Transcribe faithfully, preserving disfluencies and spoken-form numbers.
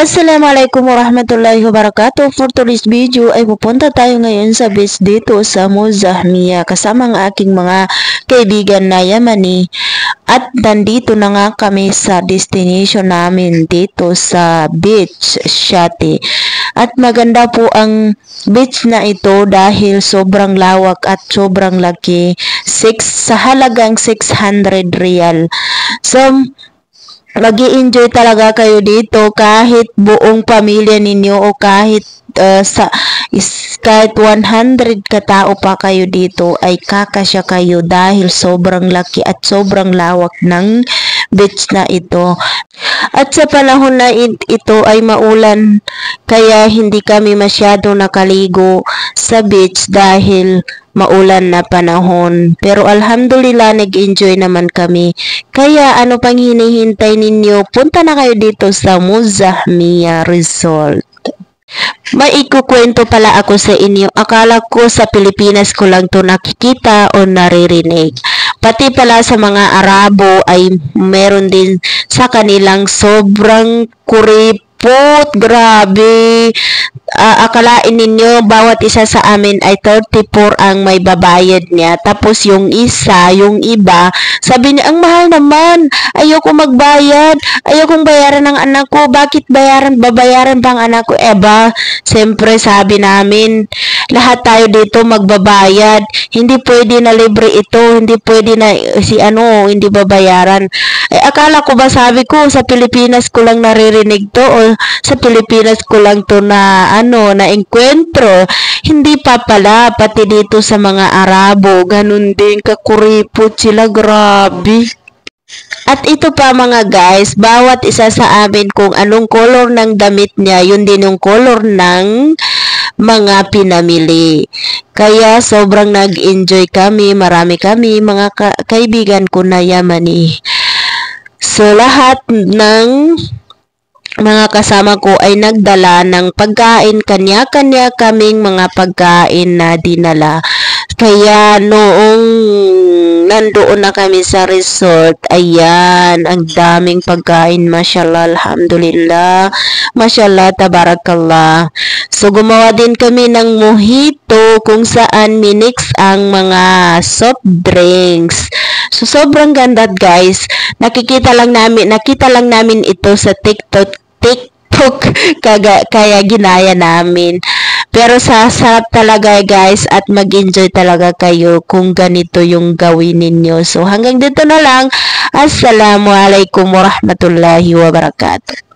Assalamualaikum warahmatullahi wabarakatuh. For today's video ay pupunta tayo ngayon sa beach dito sa Muzahmiya kasama ang aking mga kaibigan na Yamani. At nandito na nga kami sa destination namin dito sa beach Shati. At maganda po ang beach na ito dahil sobrang lawak at sobrang laki. six sa halagang six hundred real. So magi-enjoy talaga kayo dito kahit buong pamilya ninyo o kahit uh, sa is, kahit one hundred katao pa kayo dito ay kakasya kayo dahil sobrang laki at sobrang lawak ng beach na ito. At sa panahon na ito ay maulan kaya hindi kami masyado nakaligo sa beach dahil maulan na panahon. Pero alhamdulillah nag-enjoy naman kami. Kaya ano pang hinihintay ninyo? Punta na kayo dito sa Muzahmiya Resort. May ikukwento pala ako sa inyo. Akala ko sa Pilipinas ko lang to nakikita o naririnig. Pati pala sa mga Arabo ay meron din sa kanilang sobrang kuripot. Grabe. Uh, akalain ninyo bawat isa sa amin ay thirty-four ang may babayad niya. Tapos yung isa, yung iba, sabi niya, ang mahal naman. Ayoko magbayad. Ayokong bayaran ng anak ko. Bakit bayaran, babayaran pang anak ko? Eba, siyempre sabi namin, lahat tayo dito magbabayad. Hindi pwede na libre ito. Hindi pwede na si ano, hindi babayaran. Eh, akala ko ba sabi ko, sa Pilipinas ko lang naririnig to o sa Pilipinas ko lang to na ano, na enkwentro. Hindi pa pala, pati dito sa mga Arabo, ganun din, kakuripot sila, grabe. At ito pa mga guys, bawat isa sa amin kung anong color ng damit niya, yun din yung color ng mga pinamili. Kaya sobrang nag-enjoy kami, marami kami, mga ka kaibigan ko na Yamani. So lahat ng mga kasama ko ay nagdala ng pagkain, kanya-kanya kaming mga pagkain na dinala. Kaya noong nandoon na kami sa resort, ayan, ang daming pagkain, mashallah, alhamdulillah, mashallah, tabarakallah. So gumawa din kami ng mojito kung saan minix ang mga soft drinks. So sobrang ganda guys. Nakikita lang namin, nakita lang namin ito sa TikTok, TikTok kaya, kaya ginaya namin. Pero sasarap talaga guys at mag-enjoy talaga kayo kung ganito yung gawin ninyo. So hanggang dito na lang. Assalamualaikum warahmatullahi wabarakatuh.